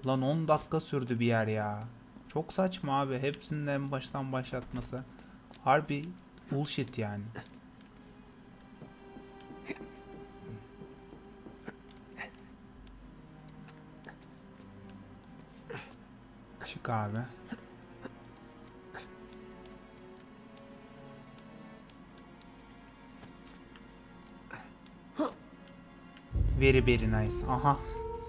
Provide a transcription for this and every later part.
Lan 10 dakika sürdü bir yer ya. Çok saçma abi. Hepsini de en baştan başlatması. Harbi bullshit yani. Çık abi. Very nice. Aha.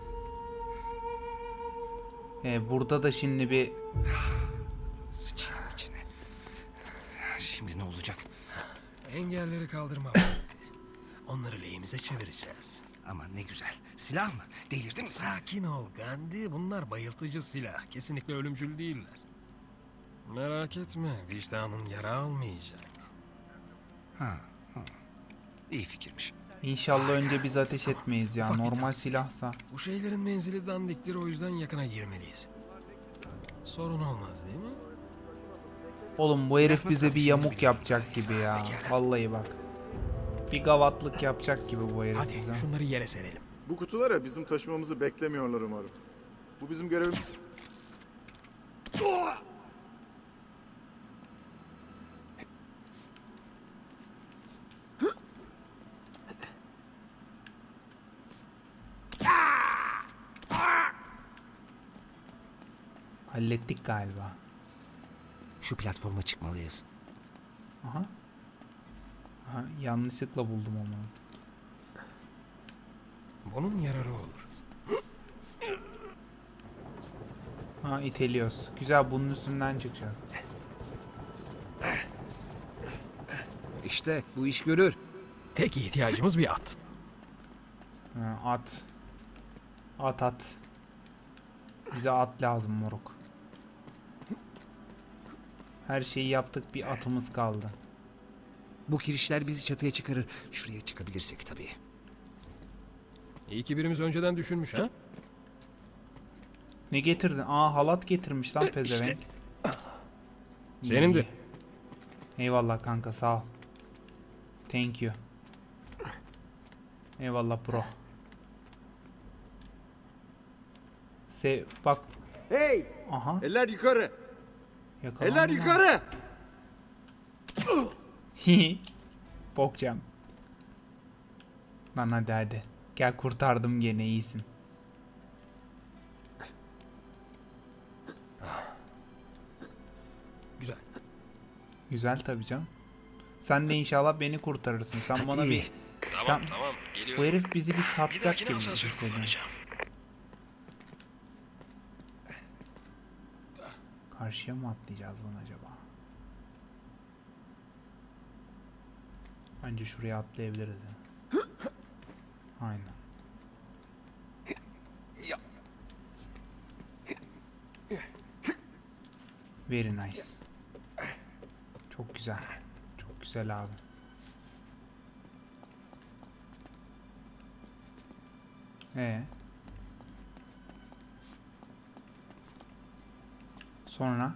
Burada da şimdi bir... Sıçayım içine. Şimdi ne olacak? Engelleri kaldırma vakti. Onları lehimize çevireceğiz. Aman ne güzel. Silah mı? Delirdin mi sen? Sakin ol Gandhi. Bunlar bayıltıcı silah. Kesinlikle ölümcül değiller. Merak etme. Vicdanın yara almayacak. Ha. İyi fikirmiş. İnşallah önce biz ateş etmeyiz ya. Ufak bir Normal tavsiye. silahsa. Bu şeylerin menzili dandiktir. O yüzden yakına girmeliyiz. Sorun olmaz değil mi? Oğlum bu Silah herif nasıl bize bir ateş yamuk edilebilir? yapacak gibi ya. Pekala. Vallahi bak. Bir gavatlık yapacak gibi bu herif Hadi bize. şunları yere serelim. Bu kutulara bizim taşımamızı beklemiyorlar umarım. Bu bizim görevimiz. Hallettik galiba. Şu platforma çıkmalıyız. Aha. Aha, yanlışlıkla buldum onu. Bunun yararı olur. Ha, iteliyoruz. Güzel, bunun üstünden çıkacağız. İşte bu iş görür. Tek ihtiyacımız bir at. Ha, at. At. Bize at lazım moruk. Her şeyi yaptık, bir atımız kaldı. Bu kirişler bizi çatıya çıkarır. Şuraya çıkabilirsek tabii. İyi ki birimiz önceden düşünmüş ha? Ne getirdin? Aa, halat getirmiş lan pezevenk. Senin de. İyi. Eyvallah kanka, sağ ol. Thank you. Eyvallah bro. Bak. Hey! Aha. Eller yukarı! Yakalandım Eller ha. yukarı! Bokcam. Lan hadi. Gel, kurtardım gene, iyisin. Güzel. Güzel tabii canım. Sen de inşallah beni kurtarırsın. Sen Hadi. bana bir... Tamam Sen- tamam. Bu Geliyorum. herif bizi bir Bir satacak dahakine gibi asansör hissediyorum. kullanacağım. Karşıya mı atlayacağız lan acaba? Bence şuraya atlayabiliriz ya. Aynen. Very nice. Çok güzel. Çok güzel abi. Sonra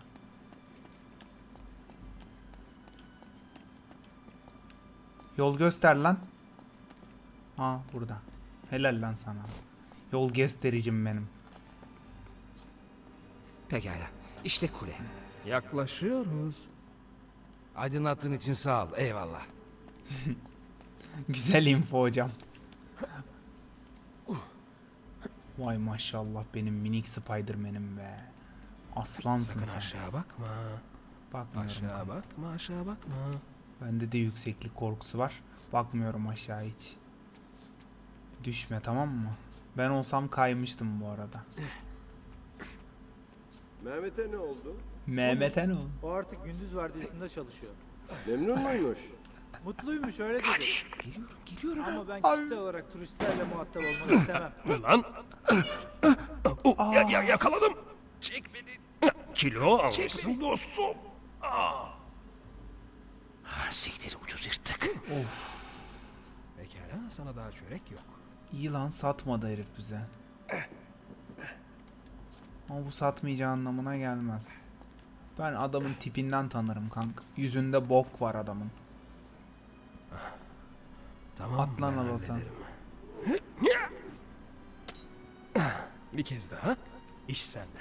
yol göster lan. Aa, burada. Helal lan sana. Yol göstericim benim. Pekala. İşte kule. Yaklaşıyoruz. Aydınlattığın için sağ ol. Eyvallah. Güzel info hocam. Vay maşallah benim minik Spiderman'im be. Aslansın Sakın sen. aşağı bakma. Bakmıyorum. Aşağı bakma, aşağı bakma. Bende de yükseklik korkusu var. Bakmıyorum aşağı hiç. Düşme, tamam mı? Ben olsam kaymıştım bu arada. Mehmet'e ne oldu? Mehmet'e ne oldu? O artık gündüz vardiyasında çalışıyor. Memnun muymuş? Mutluymuş, öyle dedi. Geliyorum. Ama ben kişisel olarak turistlerle muhatap olmak istemem. Lan! Yakaladım! Çek beni! Kilo almışsın dostum! Siktir, ucuz yırttık. Pekala, sana daha çörek yok. İyi lan, satmadı herif bize. Ama bu satmayacağı anlamına gelmez. Ben adamın tipinden tanırım kanka. Yüzünde bok var adamın. Tamam, Atlan ben Allah'tan. hallederim. Bir kez daha. İş sende.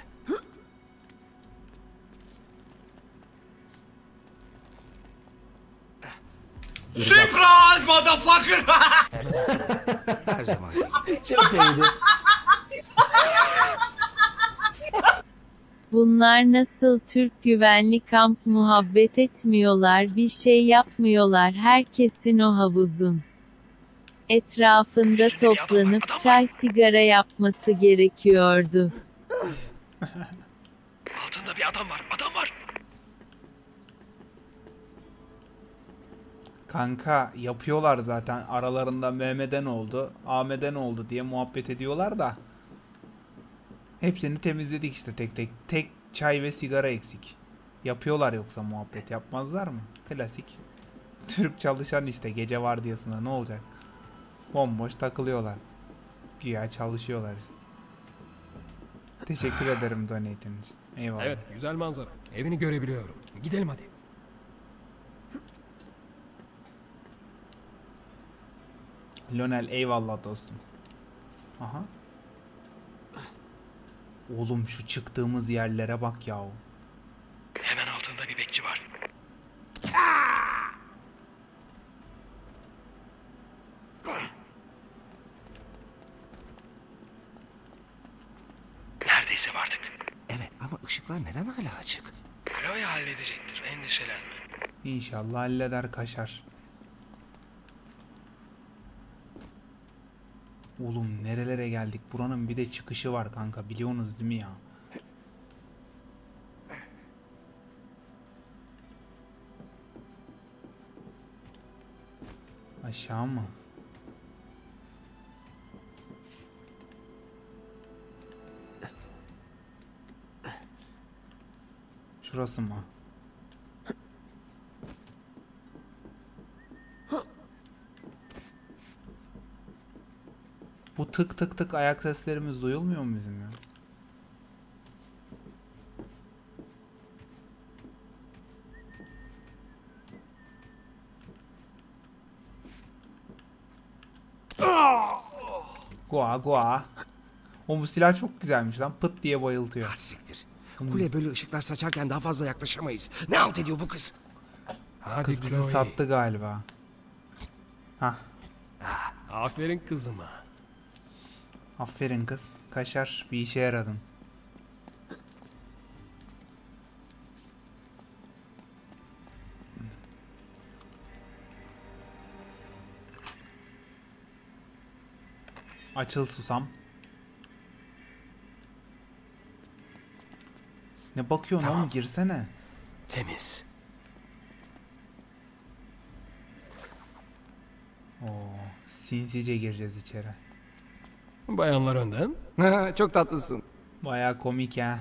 Surprise, motherfucker! Her zaman gibi. Çok iyiydi. Bunlar nasıl Türk güvenlik kamp muhabbet etmiyorlar, bir şey yapmıyorlar, herkesin o havuzun etrafında toplanıp çay sigara yapması gerekiyordu. Altında bir adam var. Adam var. Kanka yapıyorlar zaten, aralarında Mehmet'en oldu, Ahmet'en oldu diye muhabbet ediyorlar da. Hepsini temizledik işte tek tek. Tek çay ve sigara eksik. Yapıyorlar, yoksa muhabbet yapmazlar mı? Klasik. Türk çalışan işte, gece vardiyasında ne olacak? Bomboş takılıyorlar. Güya çalışıyorlar işte. Teşekkür ederim donate'in için. Eyvallah. Evet, güzel manzara. Evini görebiliyorum. Gidelim hadi. Lionel eyvallah dostum. Aha. Oğlum şu çıktığımız yerlere bak yahu. Hemen altında bir bekçi var. Neredeyse vardık. Evet ama ışıklar neden hala açık? Chloe halledecektir. Endişelenme. İnşallah halleder kaşar. Oğlum nerelere geldik? Buranın bir de çıkışı var kanka, biliyorsunuz değil mi ya? Aşağı mı? Şurası mı? Bu tık tık tık ayak seslerimiz duyulmuyor mu bizim ya? Goa goa. O bu silah çok güzelmiş lan. Pıt diye bayıltıyor. Ah siktir. Kule böyle ışıklar saçarken daha fazla yaklaşamayız. Ne halt ediyor bu kız? Hadi Kız bizi Chloe. sattı galiba. Hah. Aferin kızıma. Aferin kız. Kaşar, bir işe yaradın. Açıl susam. Ne bakıyorsun Tamam. oğlum, girsene. Temiz. Oo, sinsice gireceğiz içeri. Bayanlar önden. Çok tatlısın. Baya komik ha.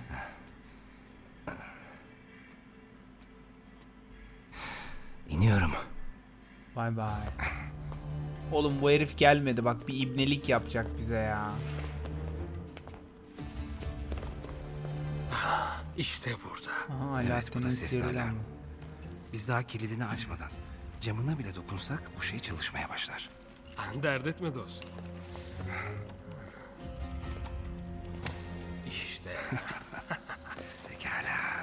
İniyorum. Bay bay. Oğlum bu herif gelmedi, bak bir ibnelik yapacak bize ya. İşte burada. Aha, Evet, bu Alaaddin'in da sesli sihirli alarm. ama. Biz daha kilidini açmadan camına bile dokunsak bu şey çalışmaya başlar. Dert etme dostum. İşte. Pekala.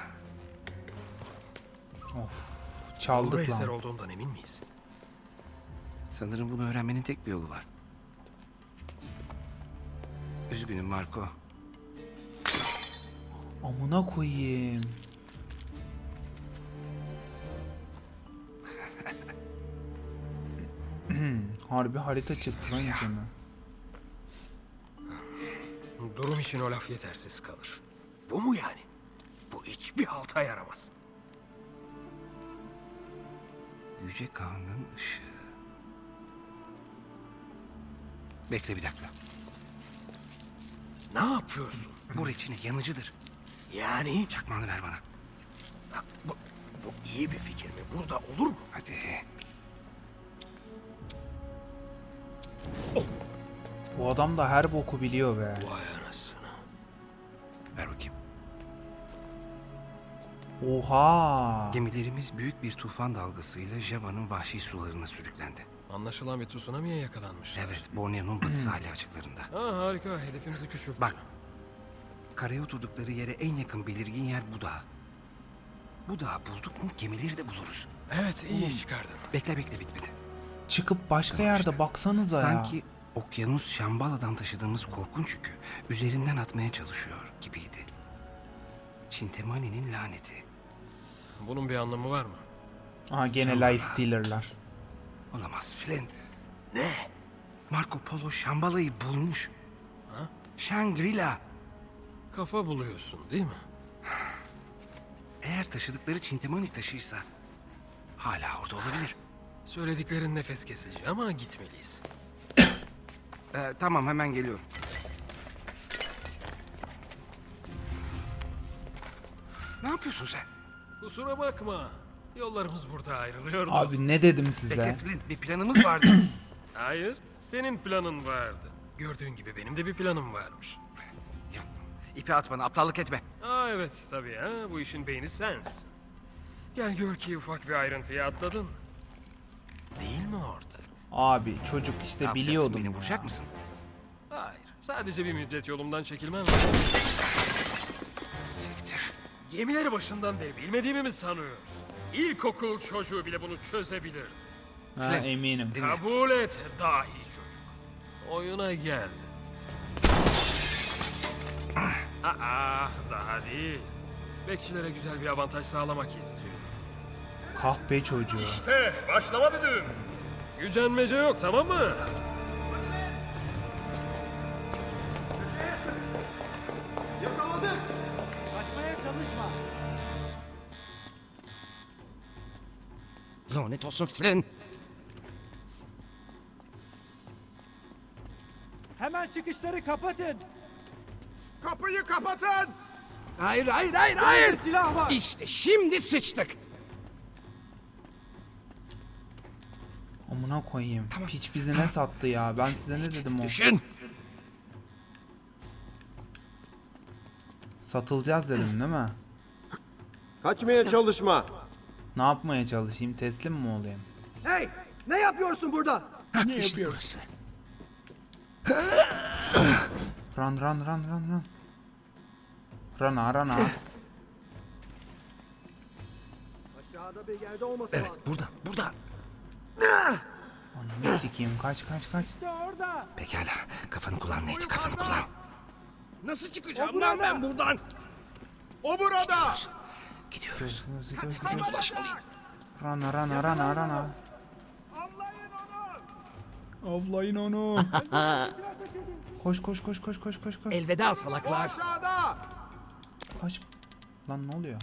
Of, Doğru çaldık eser lan. olduğundan emin miyiz? Sanırım bunu öğrenmenin tek bir yolu var. Üzgünüm Marco. Amına koyayım. Harbi harita çıktı lan içine. Durum için o laf yetersiz kalır. Bu mu yani? Bu hiçbir halta yaramaz. Yüce Kağan'ın ışığı. Bekle bir dakika. Ne yapıyorsun? Bu reçine yanıcıdır. Yani? Çakmağını ver bana. Ha, bu iyi bir fikir mi? Burada olur mu? Hadi. Bu adam da her boku biliyor be. Vay anasını. Ver bakayım. Oha. Gemilerimiz büyük bir tufan dalgasıyla Java'nın vahşi sularına sürüklendi. Anlaşılan bir tsunami'ye yakalanmışlar. Evet, Borneo'nun batı sahili açıklarında. Ha, harika. Hedefimizi küçülttük. Bak, Karaya oturdukları yere en yakın belirgin yer bu dağ. Bu dağı bulduk mu gemileri de buluruz. Evet, iyi iş çıkardın. Bekle bitmedi. Çıkıp başka Tamam yerde işte. baksanıza ya. Sanki okyanus Şambala'dan taşıdığımız korkunç yükü üzerinden atmaya çalışıyor gibiydi. Çintemani'nin laneti. Bunun bir anlamı var mı? Aha gene Şambala. Life Stealer'lar. Olamaz Flynn. Ne? Marco Polo Şambala'yı bulmuş. Ha? Shangri-La. Kafa buluyorsun değil mi? Eğer taşıdıkları Çintemani taşıysa hala orada olabilir. Söylediklerin nefes kesici ama gitmeliyiz. Tamam hemen geliyorum. Ne yapıyorsun sen? Kusura bakma. Yollarımız burada ayrılıyor dostum. Abi ne dedim Bekle size? Flynn, bir planımız vardı. Hayır, senin planın vardı. Gördüğün gibi benim de bir planım varmış. Yapma. İpi at bana, aptallık etme. Aa evet tabii ha, bu işin beyni sensin. Gel gör ki ufak bir ayrıntıyı atladın. Değil mi orada? Abi çocuk Ne işte yapacaksın, biliyordum beni ya. vuracak mısın? Hayır, sadece bir müddet yolumdan çekilmem. Siktir. Gemileri başından beri bilmediğimi mi sanıyorsun? İlkokul çocuğu bile bunu çözebilirdi. Ha, eminim. Dinle. Kabul et dahi çocuk. Oyuna geldi. Aa, daha değil. Bekçilere güzel bir avantaj sağlamak istiyor. Kahpe çocuğu. İşte başlama düdüğüm. Gücenmece yok tamam mı? Kaçmaya çalışma. Lanet olsun Flynn. Hemen çıkışları kapatın. Kapıyı kapatın! Hayır. Silah var. İşte şimdi sıçtık. Amına koyayım. Piç bizi ne sattı ya? Ben size ne dedim o? Düşün. Satılacağız dedim değil mi? Kaçmaya çalışma. Ne yapmaya çalışayım? Teslim mi olayım? Hey! Ne yapıyorsun burada? İşte burası. Run. Rana. Aşağıda bir yerde olması Evet lazım. burada. Ananı sikeyim. Kaç. İşte orada. Pekala. Kafanı kullan Nate, kafanı kullan. Nasıl çıkacağım O lan burada. ben buradan? O burada! Gidiyoruz. Gidiyoruz. Ulaşmalıyım. Rana. Avlayın onu. Koş. Elveda salaklar. Aşağıda! Kaç. Lan ne oluyor?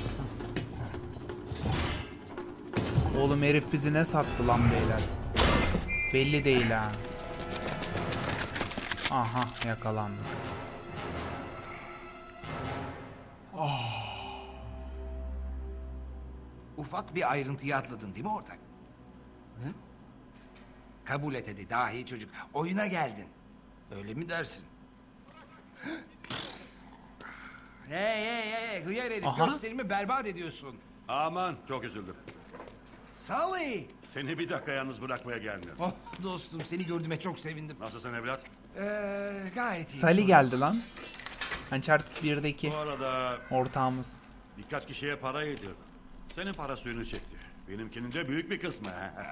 Oğlum herif bizi ne sattı lan beyler? Belli değil ha. Aha yakalandık. Ufak bir ayrıntıyı atladın değil mi ortak? Ne? Kabul et hadi dahi çocuk. Oyuna geldin. Öyle mi dersin? Hey hıyar herif, Aha. gösterimi berbat ediyorsun. Aman çok üzüldüm. Sally! Seni bir dakika yalnız bırakmaya gelmiyorum. Oh dostum seni gördüğüme çok sevindim. Nasılsın evlat? Gayet iyi. Sally geldi lan. Uncharted 1'deki Bu arada ortağımız. birkaç kişiye para yedirdim. Senin para suyunu çekti. Benimkinin de büyük bir kısmı.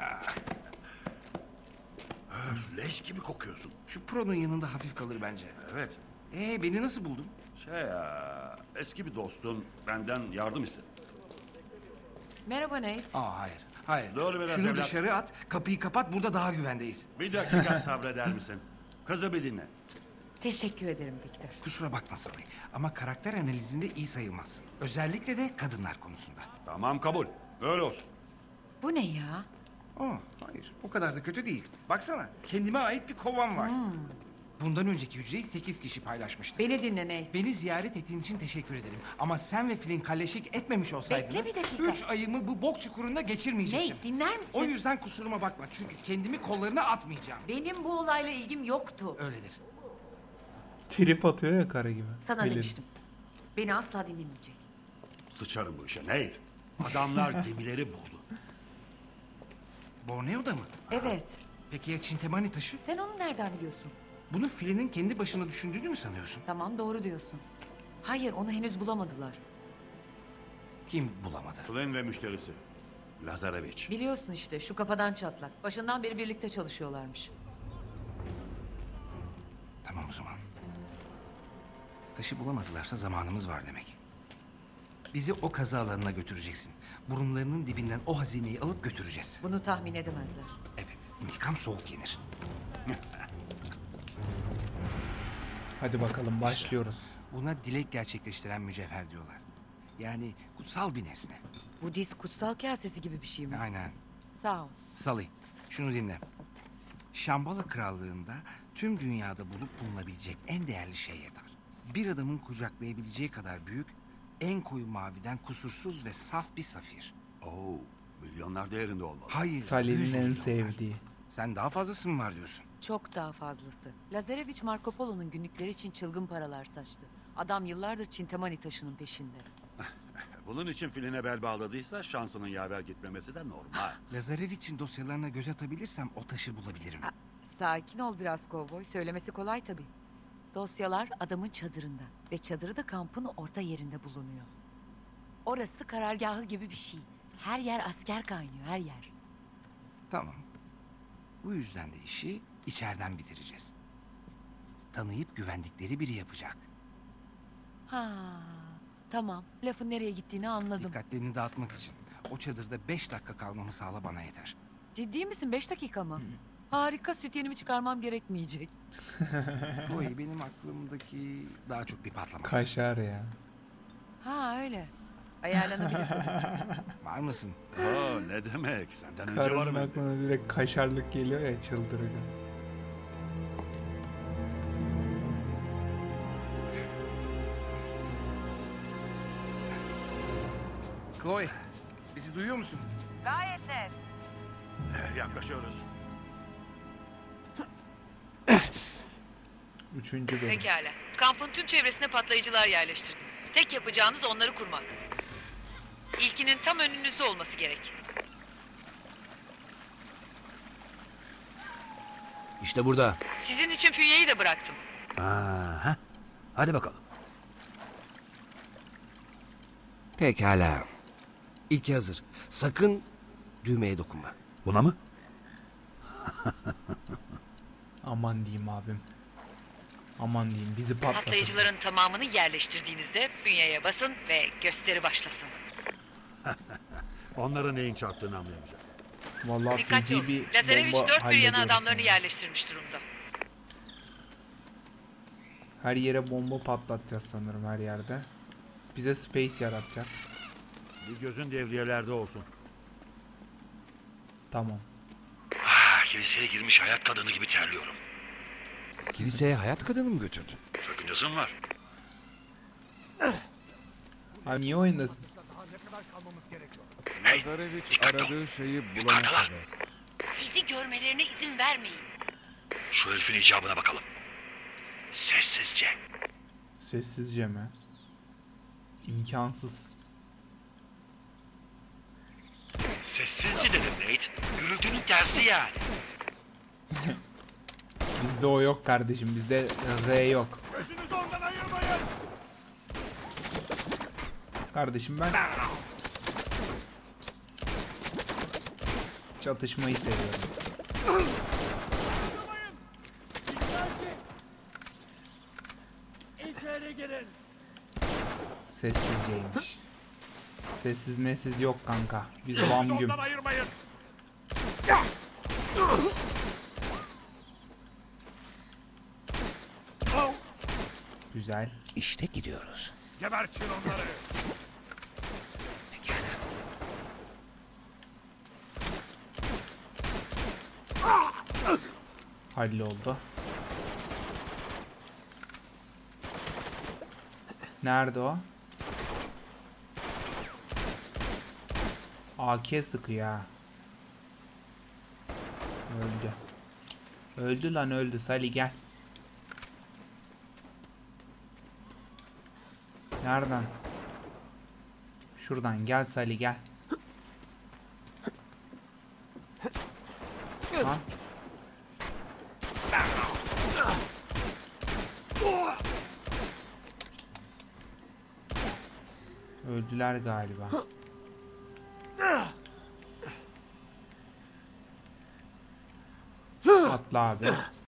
Öf, leş gibi kokuyorsun. Şu Pro'nun yanında hafif kalır bence. Evet. Beni nasıl buldun? Eski bir dostun benden yardım istedi. Merhaba Nate. Hayır. Doğru biraz Şunu evlat. dışarı at, kapıyı kapat, burada daha güvendeyiz. Bir dakika sabreder misin? Kızı bir dinle. Teşekkür ederim Victor. Kusura bakma Sally ama karakter analizinde iyi sayılmazsın. Özellikle de kadınlar konusunda. Tamam kabul. Öyle olsun. Bu ne ya? Hayır, o kadar da kötü değil. Baksana, kendime ait bir kovam var. Bundan önceki hücreyi 8 kişi paylaşmıştı. Beni dinle Nate. Beni ziyaret ettiğin için teşekkür ederim. Ama sen ve Flynn kalleşik etmemiş olsaydınız... Bekle bir dakika. 3 ayımı bu bok çukurunda geçirmeyecektim. Nate dinler misin? O yüzden kusuruma bakma. Çünkü kendimi kollarına atmayacağım. Benim bu olayla ilgim yoktu. Öyledir. Trip atıyor ya karı gibi. Sana Pelin. demiştim. Beni asla dinlemeyecek. Sıçarım bu işe Nate. Adamlar gemileri buldu. Borneo'da mı? Evet. Peki ya Çintemani taşı? Sen onu nereden biliyorsun? Bunu Flynn'in kendi başına düşündüğünü mü sanıyorsun? Tamam doğru diyorsun. Hayır, onu henüz bulamadılar. Kim bulamadı? Flynn ve müşterisi. Lazareviç. Biliyorsun işte, şu kafadan çatlak. Başından beri birlikte çalışıyorlarmış. Tamam o zaman. Taşı bulamadılarsa zamanımız var demek. Bizi o kazı alanına götüreceksin. Burunlarının dibinden o hazineyi alıp götüreceğiz. Bunu tahmin edemezler. Evet, intikam soğuk yenir. Hadi bakalım başlıyoruz. Buna dilek gerçekleştiren mücevher diyorlar. Yani kutsal bir nesne. Budist kutsal kasesi gibi bir şey mi? Aynen. Sağ ol. Salih, şunu dinle. Şambala Krallığı'nda tüm dünyada bulup bulunabilecek en değerli şey yeter. Bir adamın kucaklayabileceği kadar büyük, en koyu maviden kusursuz ve saf bir safir. Oo, milyonlar değerinde olmalı. Hayır, 100 Salih'in en milyonlar. sevdiği. Sen daha fazlası mı var diyorsun? Çok daha fazlası. Lazareviç Marco Polo'nun günlükleri için çılgın paralar saçtı. Adam yıllardır Çintamani taşının peşinde. Bunun için Flynn'e bel bağladıysa şansının yaver gitmemesi de normal. Lazareviç'in dosyalarına göz atabilirsem o taşı bulabilirim. Sakin ol biraz kovboy. Söylemesi kolay tabii. Dosyalar adamın çadırında. Ve çadırı da kampın orta yerinde bulunuyor. Orası karargahı gibi bir şey. Her yer asker kaynıyor, her yer. Tamam. Bu yüzden de işi içeriden bitireceğiz. Tanıyıp güvendikleri biri yapacak. Ha, tamam. Lafın nereye gittiğini anladım. Dikkatlerini dağıtmak için. O çadırda 5 dakika kalmamı sağla, bana yeter. Ciddi misin? 5 dakika mı? Harika, süt yenimi çıkarmam gerekmeyecek. Chloe, benim aklımdaki daha çok bir patlama. Kaşar ya. Ha öyle. Ayarlanabilir tabii. Var mısın? Oo, ne demek? Senden önce Karının varım. aklına direkt kaşarlık geliyor ya, çıldıracağım. Chloe, bizi duyuyor musun? Gayet net. Yaklaşıyoruz. Üçüncü bölüm. Pekala. Kampın tüm çevresine patlayıcılar yerleştirdim. Tek yapacağınız onları kurmak. İlkinin tam önünüzde olması gerek. İşte burada. Sizin için fünyeyi de bıraktım. Aha. Hadi bakalım. Pekala. İlki hazır. Sakın düğmeye dokunma. Buna mı? Aman diyeyim abim. Aman diyeyim, bizi patlatın. Patlayıcıların tamamını yerleştirdiğinizde bünyeye basın ve gösteri başlasın. Onlara neyin çarptığını anlayamayacağım. Vallahi Dikkatli feci olun. bir Lazareviç bomba dört bir yana hallediyoruz adamlarını yani. yerleştirmiş durumda. Her yere bomba patlatacağız sanırım, her yerde. Bize space yaratacak. Bir gözün devriyelerde olsun. Tamam. Kiliseye girmiş hayat kadını gibi terliyorum. Kiliseye hayat kadını mı götürdün? Sakıncası mı var? Abi niye oyundasın? Hey, dikkatli ol. Yukarıdalar. Sizi görmelerine izin vermeyin. Şu herifin icabına bakalım. Sessizce. Sessizce mi? İmkansız. Sessizce dedim Nate. Gürültünün tersi yani. Bizde o yok kardeşim. Bizde R yok. Kardeşim ben çatışmayı seviyorum. İçeri girin. Sessizceymiş. Sessiz mesiz yok kanka. Biz bam güm. Ayırmayın. Güzel. İşte gidiyoruz. Gebertin onları. Halloldu. Nerede o? AK sıkıyor ha. Öldü. Öldü lan, öldü. Salih gel. Nereden? Şuradan gel Salih, gel. Ha? Öldüler galiba. Atla abi.